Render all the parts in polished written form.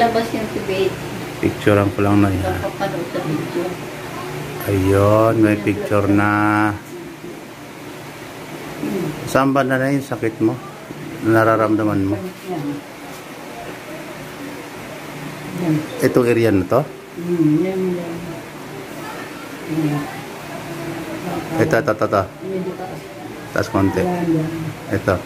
Lalabas yung tibet. Picturean ko lang na yan. Napapanood sa video. Ayun, may picture na. Saan ba na yung sakit mo? Nararamdaman mo? Itong area na to? Ito. Taas konti. Ito.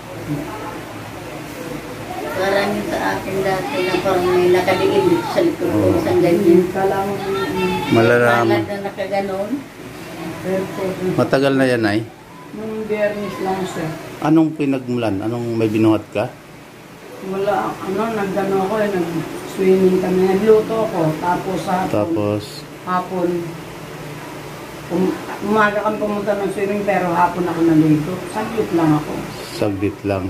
Parang yung sa akin dati na parang may nakaliin sa likod ko. Isang ganyan. Malalam. Malad na nakaganon. Matagal na yan ay? Nung Biyernes lang siya. Anong pinagmulan? Anong may binuhat ka? Wala, nagano ako nag-swimming kami. Nagluto ako. Tapos hapon, umaga kami pumunta ng swimming pero hapon ako nalito. Saglit lang ako. Saglit lang.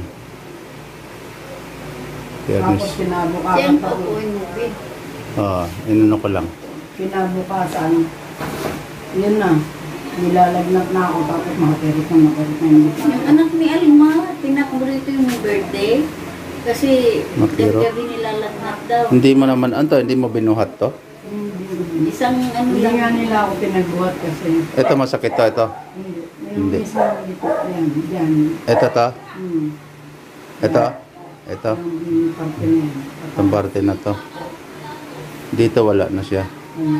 Tapos kinabukasan Diyan pa po yung movie. Inano ko lang. Kinabukasan, yun na. Nilalagnat na ako tapos makapirit na yung Yung anak ni Alma, pinapaborito yung birthday. Kasi gabi nilalagnat daw. Hindi mo naman, hindi mo binuhat to? Isang ano Hindi lang. nga nila ako pinagbuhat kasi. Ito masakit to, ito? Hindi. Isa dito, yan. Ito to? Ito? Ito? Yung parte na yan. Itong parte na to. Dito wala na siya.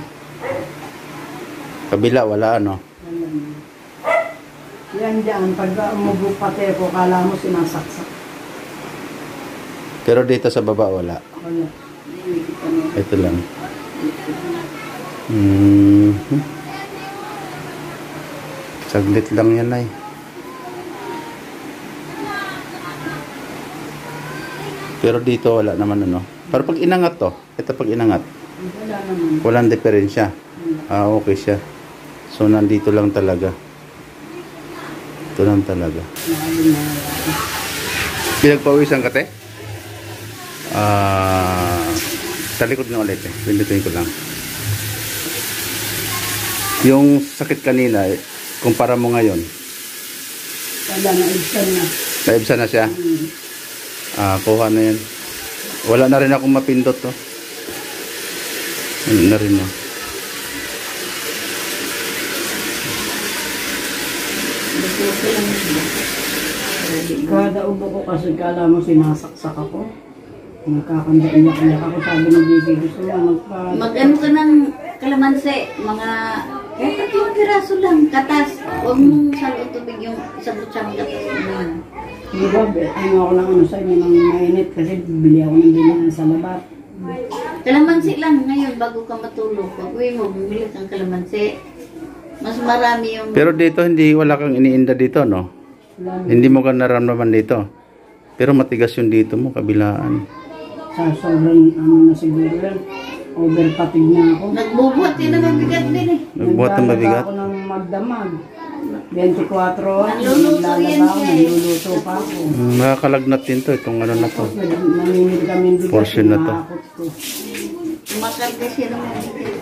Kabila wala ano? Yan dyan, pag umubo pati ako, kala mo sinasaksak. Pero dito sa baba wala. Wala. Ito lang. Saglit lang yan ay. Pero dito wala naman ano. Pero pag inangat to, ito pag inangat, Wala naman. walang diferensya. Okay siya. So nandito lang talaga. Ito lang talaga. Pinagpawisan ka te? Sa likod nga ulit eh. Pindutin ko lang. Yung sakit kanina, kumpara mo ngayon. Wala na, ibsan na. Naibsan na siya? Kuha na yan. Wala na rin akong mapindot to. Wala na rin no. Kada ubo ko kasi kala mo sinasaksak ako. Nagkakanda-iyak-iyak ako. Sabi ng baby, gusto mo Mag-ano ka ng kalamansi, mga kahit 3 piraso lang, katas. Huwag mong salon tubig yung isang kutsang katas mo. Di ba, ano ako lang sa inyo ng mainit kasi bili ako ng bilhin sa labat. Kalamansi lang ngayon bago ka matulog. Pag uwi mo, bumili kang kalamansi. Mas marami yung... Pero dito, wala kang iniinda dito, no? Hindi mo ka naramdaman dito. Pero matigas yung dito mo, kabilaan. Sa sobrang na siguro yan, overpatig na ako. Nagbubuhat din na mabigat din eh. Nagbuhat ng mabigat? Nagdalaga ako ng magdamag. 24 oras, Naluluto yan naglalaba ako, siya eh. naluluto pa ako. Nakakalagnat din to, itong ano na to. Nanginid kami bigat, Portion na to. nakakot ko. Makarga siya naman.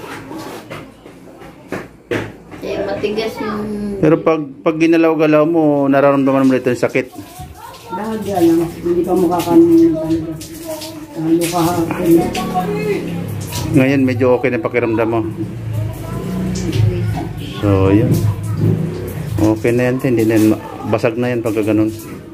Kaya matigas yung... Pero pag ginalaw-galaw mo, nararamdaman mo ito yung sakit. Dahil yan, hindi ka makakanin talaga. Lalo ka hapon. Ngayon, medyo okay na pakiramdam mo. So, yun. Okay na yan. Hindi na yan, basag na yan pagka ganun.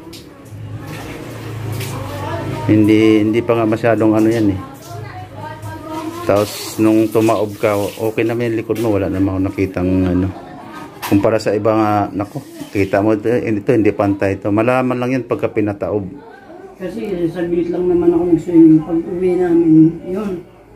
Hindi pa nga masyadong ano yan eh. Tapos, nung tumaob ka, okay naman yung likod mo. Wala naman ako nakitang ano. Kumpara sa iba nga, nako, kita mo ito, hindi pantay ito. Malaman lang yan pagka pinataob. Kasi saglit lang naman ako nag-swimming. Pag uwi namin, yun.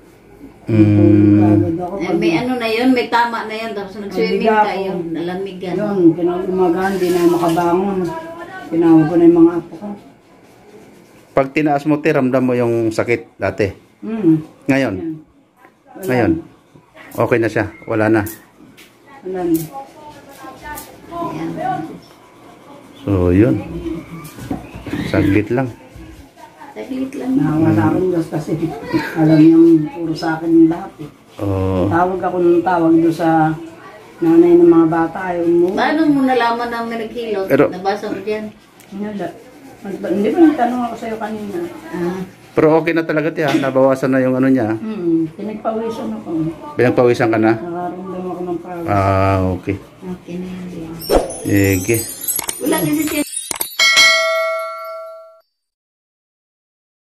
May ano na yun, may tama na yun. Tapos nag-swimming ka yun, nalamigan. Yun, kinaumagaan, di na makabangon. Tinawag ko na yung mga apo ko. Pag tinaas mo, ramdam mo yung sakit dati. Ngayon? Yan. Ngayon? Okay na siya? Wala na? Wala na. So, yun. Saglit lang. Saglit lang. Nawala akong Diyos kasi alam niyang puro sa akin yung lahat eh. Tawag ako ng tawag doon sa nanay ng mga bata. Ayaw mo. Paano mo nalaman na may naghilot? Pero- Nabasa mo dyan? Wala. Hindi ba nagtanong ako sa'yo kanina? Pero okay na talaga tiya, nabawasan na yung ano niya. Pinagpawisan ako. Pinagpawisan ka na? Nakaramdam ako ng pagod. Ah, okay. Okay na yun. Sige. Wala kasi siya